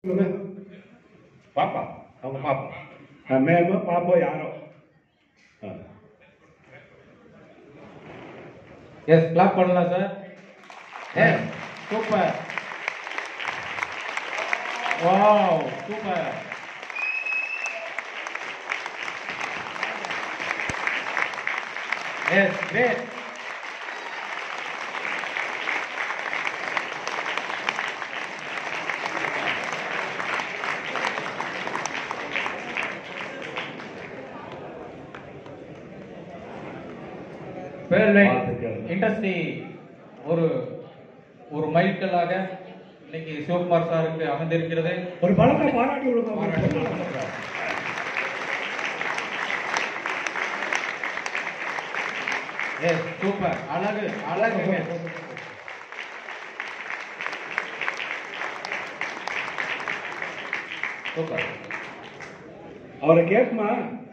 பாப்பா அவங்க பாப்பா மேலும் பாப்போம் யாரோ எஸ் கிளாப் பண்ணலாம் sir. Yes super. Wow super. Yes great. Industry ஒரு மைல்கல்லாக இன்னைக்கு சிவகுமார் சாருக்கு அமைந்திருக்கிறது. ஒரு பலத்தை பாராட்டி சூப்பர். அழகு அழகு. சூப்பர். அவரை கேட்குமா?